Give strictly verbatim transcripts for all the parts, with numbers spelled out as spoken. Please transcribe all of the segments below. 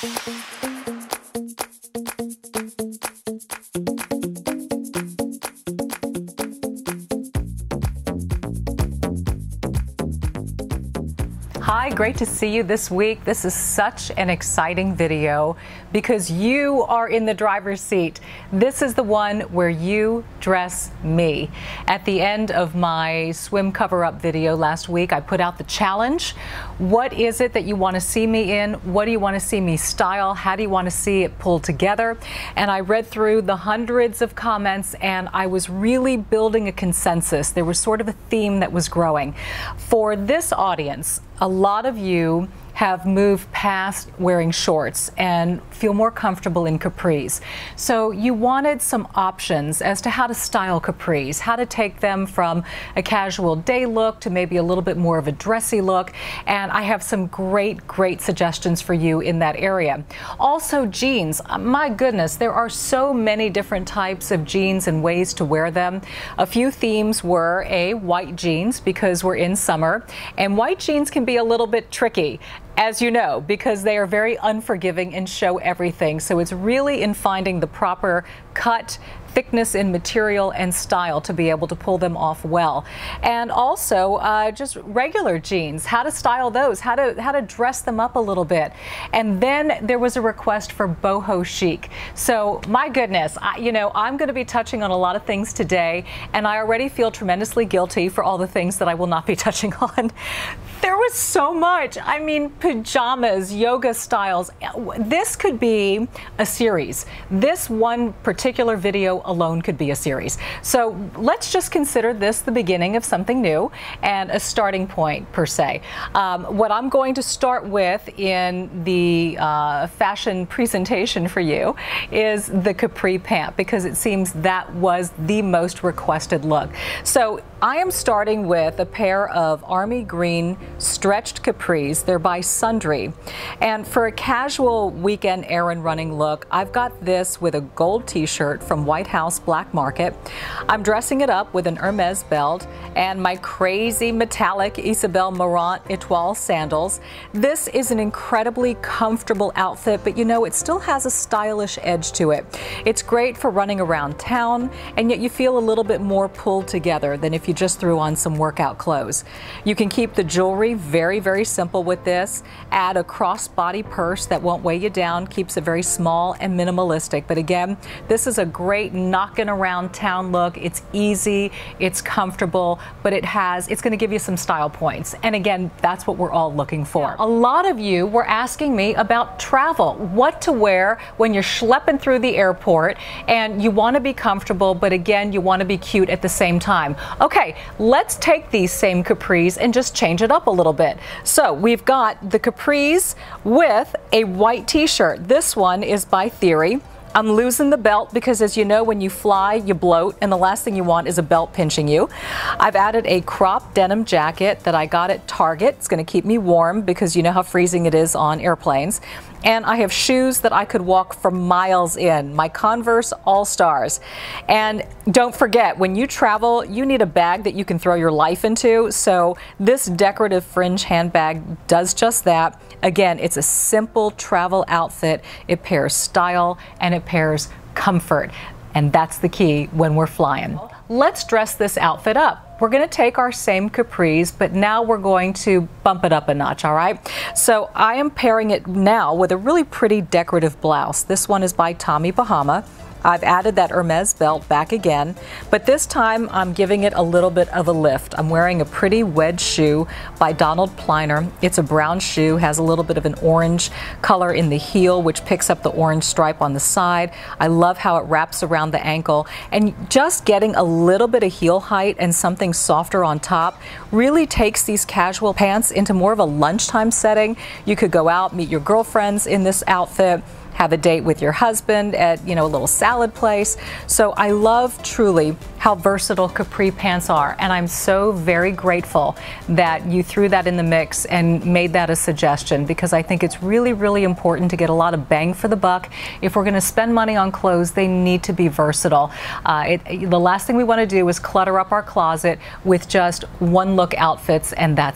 Hi, great to see you this week. This is such an exciting video because you are in the driver's seat. This is the one where you dress me. At the end of my swim cover-up video last week, I put out the challenge. What is it that you want to see me in? What do you want to see me style? How do you want to see it pulled together? And I read through the hundreds of comments and I was really building a consensus. There was sort of a theme that was growing. For this audience, a lot of you have moved past wearing shorts and feel more comfortable in capris. So you wanted some options as to how to style capris, how to take them from a casual day look to maybe a little bit more of a dressy look. And I have some great, great suggestions for you in that area. Also jeans, my goodness, there are so many different types of jeans and ways to wear them. A few themes were a white jeans because we're in summer, and white jeans can be a little bit tricky, as you know, because they are very unforgiving and show everything. So it's really in finding the proper cut, thickness in material and style to be able to pull them off well. And also uh, just regular jeans, how to style those, how to how to dress them up a little bit. And then there was a request for boho chic. So my goodness, I, you know, I'm going to be touching on a lot of things today, and I already feel tremendously guilty for all the things that I will not be touching on. There was so much. I mean, pajamas, yoga styles. This could be a series. This one particular video alone could be a series. So let's just consider this the beginning of something new and a starting point per se. Um, what I'm going to start with in the uh, fashion presentation for you is the capri pant, because it seems that was the most requested look. So I am starting with a pair of army green stretched capris. They're by Sundry. And for a casual weekend errand running look, I've got this with a gold t-shirt from White House Black Market. I'm dressing it up with an Hermes belt and my crazy metallic Isabel Marant Etoile sandals. This is an incredibly comfortable outfit, but you know, it still has a stylish edge to it. It's great for running around town, and yet you feel a little bit more pulled together than if you just threw on some workout clothes. You can keep the jewelry very, very simple with this. Add a crossbody purse that won't weigh you down, keeps it very small and minimalistic. But again, this is a great knocking around town look. It's easy, it's comfortable, but it has, it's going to give you some style points. And again, that's what we're all looking for. A lot of you were asking me about travel, what to wear when you're schlepping through the airport and you want to be comfortable, but again, you want to be cute at the same time. Okay, let's take these same capris and just change it up a little bit. So we've got the capris with a white t-shirt. This one is by Theory. I'm losing the belt because, as you know, when you fly, you bloat, and the last thing you want is a belt pinching you. I've added a crop denim jacket that I got at Target. It's going to keep me warm because you know how freezing it is on airplanes. And I have shoes that I could walk for miles in, my Converse All Stars. And don't forget, when you travel, you need a bag that you can throw your life into. So this decorative fringe handbag does just that. Again, it's a simple travel outfit. It pairs style and it pairs comfort. And that's the key when we're flying. Let's dress this outfit up. We're going to take our same capris, but now we're going to bump it up a notch, all right? So I am pairing it now with a really pretty decorative blouse. This one is by Tommy Bahama. I've added that Hermes belt back again, but this time I'm giving it a little bit of a lift. I'm wearing a pretty wedge shoe by Donald Pliner. It's a brown shoe, has a little bit of an orange color in the heel, which picks up the orange stripe on the side. I love how it wraps around the ankle, and just getting a little bit of heel height and something softer on top really takes these casual pants into more of a lunchtime setting. You could go out, meet your girlfriends in this outfit, have a date with your husband at, you know, a little salad place. So I love truly how versatile capri pants are, and I'm so very grateful that you threw that in the mix and made that a suggestion, because I think it's really, really important to get a lot of bang for the buck. If we're going to spend money on clothes, they need to be versatile. Uh, it, the last thing we want to do is clutter up our closet with just one look outfits, and that's it.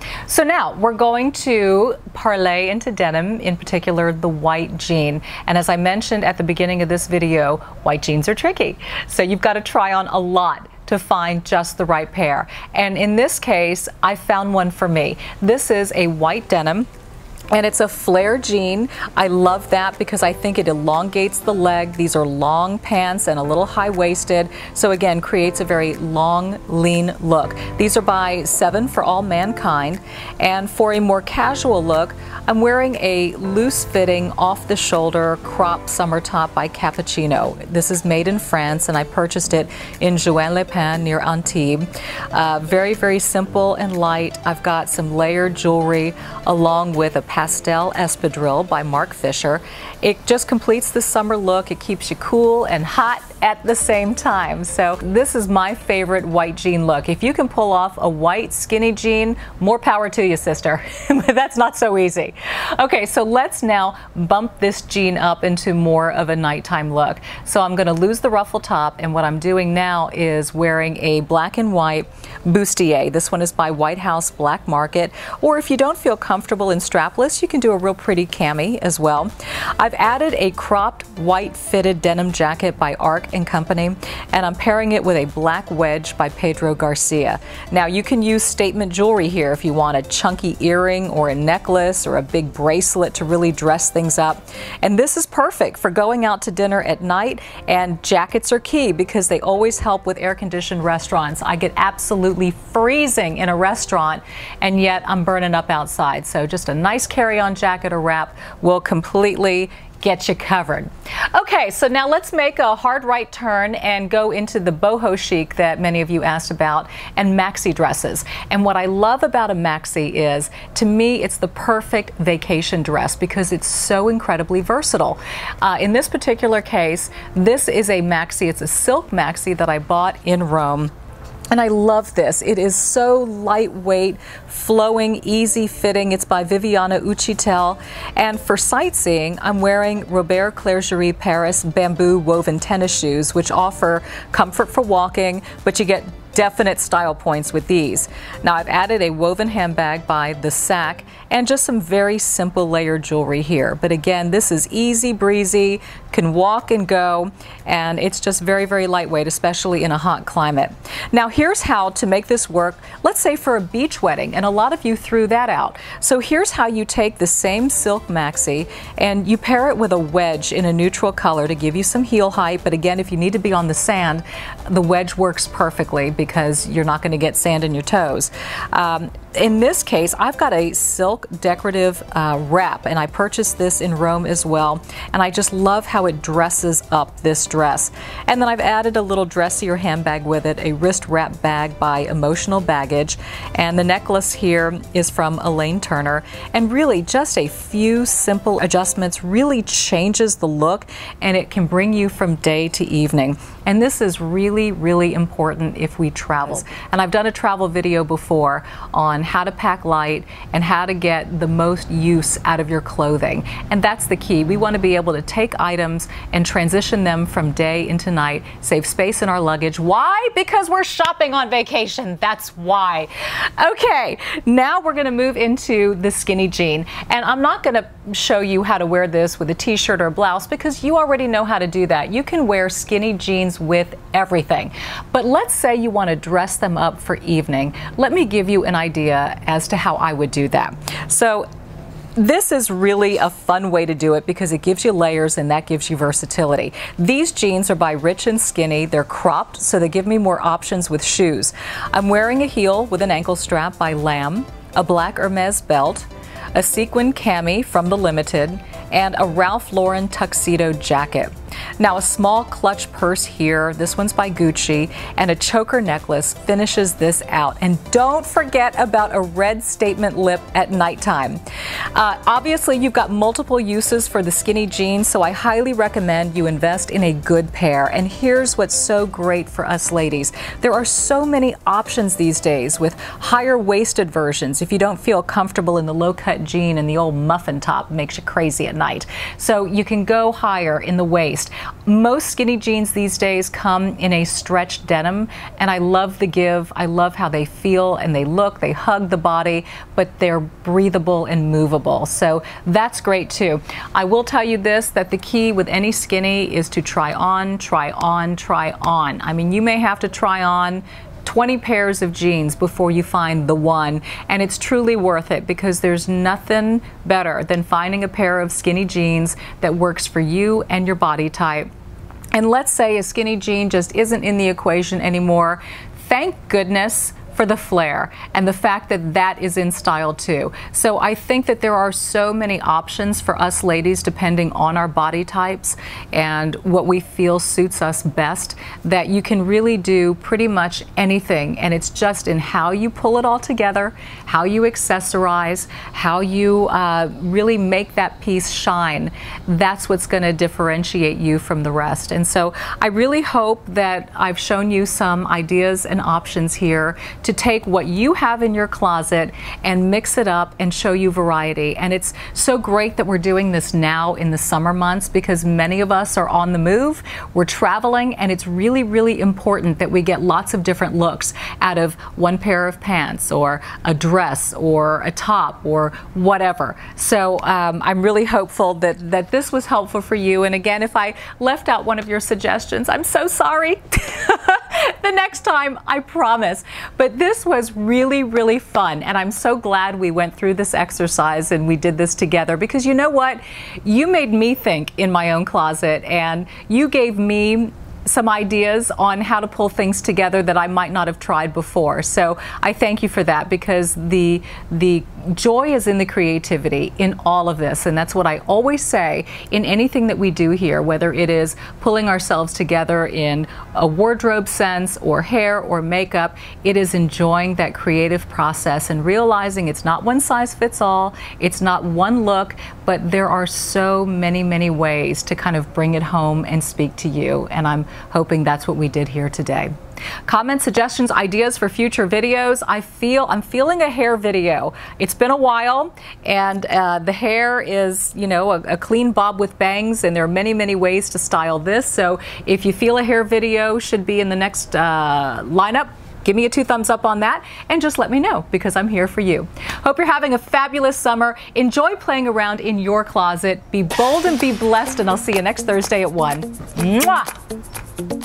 So now we're going to parlay into denim, in particular the white jean. And as I mentioned at the beginning of this video, white jeans are tricky. So you've got to try on a lot to find just the right pair. And in this case, I found one for me. This is a white denim. And it's a flare jean. I love that because I think it elongates the leg. These are long pants and a little high-waisted. So again, creates a very long, lean look. These are by Seven for All Mankind. And for a more casual look, I'm wearing a loose-fitting, off-the-shoulder crop summer top by Cappuccino. This is made in France, and I purchased it in Juan-les-Pins near Antibes. Uh, very, very simple and light. I've got some layered jewelry along with a pastel espadrille by Marc Fisher. It just completes the summer look. It keeps you cool and hot at the same time. So this is my favorite white jean look. If you can pull off a white skinny jean, more power to you, sister. But that's not so easy. Okay, so let's now bump this jean up into more of a nighttime look. So I'm going to lose the ruffle top, and what I'm doing now is wearing a black and white bustier. This one is by White House Black Market, or if you don't feel comfortable in strapless, you can do a real pretty cami as well. I've added a cropped white fitted denim jacket by Arc and Company, and I'm pairing it with a black wedge by Pedro Garcia. Now you can use statement jewelry here if you want a chunky earring or a necklace or a big bracelet to really dress things up. And this is perfect for going out to dinner at night, and jackets are key because they always help with air-conditioned restaurants. I get absolutely freezing in a restaurant and yet I'm burning up outside. So just a nice carry-on jacket or wrap will completely get you covered. Okay, so now let's make a hard right turn and go into the boho chic that many of you asked about, and maxi dresses. And what I love about a maxi is, to me, it's the perfect vacation dress because it's so incredibly versatile. Uh, in this particular case, this is a maxi. It's a silk maxi that I bought in Rome. And I love this. It is so lightweight, flowing, easy fitting. It's by Viviana Uchitel. And for sightseeing, I'm wearing Robert Clergerie Paris bamboo woven tennis shoes, which offer comfort for walking, but you get definite style points with these. Now I've added a woven handbag by The Sack and just some very simple layered jewelry here. But again, this is easy breezy, can walk and go, and it's just very, very lightweight, especially in a hot climate. Now here's how to make this work, let's say for a beach wedding, and a lot of you threw that out. So here's how you take the same silk maxi and you pair it with a wedge in a neutral color to give you some heel height. But again, if you need to be on the sand, the wedge works perfectly because you're not going to get sand in your toes. Um, in this case, I've got a silk decorative uh, wrap, and I purchased this in Rome as well, and I just love how it dresses up this dress. And then I've added a little dressier handbag with it, a wrist wrap bag by Emotional Baggage, and the necklace here is from Elaine Turner. And really just a few simple adjustments really changes the look, and it can bring you from day to evening. And this is really, really important if we travel. And I've done a travel video before on how to pack light and how to get the most use out of your clothing. And that's the key. We want to be able to take items and transition them from day into night, save space in our luggage. Why? Because we're shopping on vacation. That's why. Okay, now we're going to move into the skinny jean. And I'm not going to show you how to wear this with a t-shirt or a blouse because you already know how to do that. You can wear skinny jeans with everything. But let's say you want to dress them up for evening. Let me give you an idea as to how I would do that. So this is really a fun way to do it because it gives you layers and that gives you versatility. These jeans are by Rich and Skinny. They're cropped, so they give me more options with shoes. I'm wearing a heel with an ankle strap by Lamb, a black Hermes belt, a sequin cami from the Limited, and a Ralph Lauren tuxedo jacket. Now a small clutch purse here, this one's by Gucci, and a choker necklace finishes this out. And don't forget about a red statement lip at nighttime. Uh, obviously you've got multiple uses for the skinny jeans, so I highly recommend you invest in a good pair. And here's what's so great for us ladies. There are so many options these days with higher waisted versions if you don't feel comfortable in the low cut jean and the old muffin top makes you crazy at night. So you can go higher in the waist. waist. Most skinny jeans these days come in a stretched denim, and I love the give. I love how they feel and they look. They hug the body, but they're breathable and movable. So that's great too. I will tell you this, that the key with any skinny is to try on, try on, try on. I mean, you may have to try on twenty pairs of jeans before you find the one, and it's truly worth it, because there's nothing better than finding a pair of skinny jeans that works for you and your body type. And let's say a skinny jean just isn't in the equation anymore. Thank goodness for the flare and the fact that that is in style too. So I think that there are so many options for us ladies depending on our body types and what we feel suits us best, that you can really do pretty much anything, and it's just in how you pull it all together, how you accessorize, how you uh, really make that piece shine. That's what's going to differentiate you from the rest. And so I really hope that I've shown you some ideas and options here to take what you have in your closet and mix it up and show you variety. And it's so great that we're doing this now in the summer months, because many of us are on the move, we're traveling, and it's really, really important that we get lots of different looks out of one pair of pants or a dress or a top or whatever. So um, I'm really hopeful that, that this was helpful for you. And again, if I left out one of your suggestions, I'm so sorry. The next time, I promise. But this was really, really fun, and I'm so glad we went through this exercise and we did this together, because you know what? You made me think in my own closet, and you gave me some ideas on how to pull things together that I might not have tried before. So I thank you for that, because the the joy is in the creativity in all of this, and that's what I always say in anything that we do here, whether it is pulling ourselves together in a wardrobe sense or hair or makeup. It is enjoying that creative process and realizing it's not one size fits all, it's not one look, but there are so many, many ways to kind of bring it home and speak to you, and I'm hoping that's what we did here today. Comments, suggestions, ideas for future videos. I feel I'm feeling a hair video. It's been a while, and uh, the hair is, you know, a, a clean bob with bangs, and there are many, many ways to style this. So if you feel a hair video should be in the next uh, lineup, give me a two thumbs up on that, and just let me know, because I'm here for you. Hope you're having a fabulous summer. Enjoy playing around in your closet. Be bold and be blessed, and I'll see you next Thursday at one. Mwah!